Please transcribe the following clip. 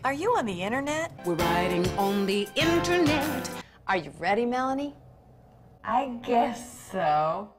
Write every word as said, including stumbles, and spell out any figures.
Are you on the internet? We're riding on the internet. Are you ready, Melanie? I guess so.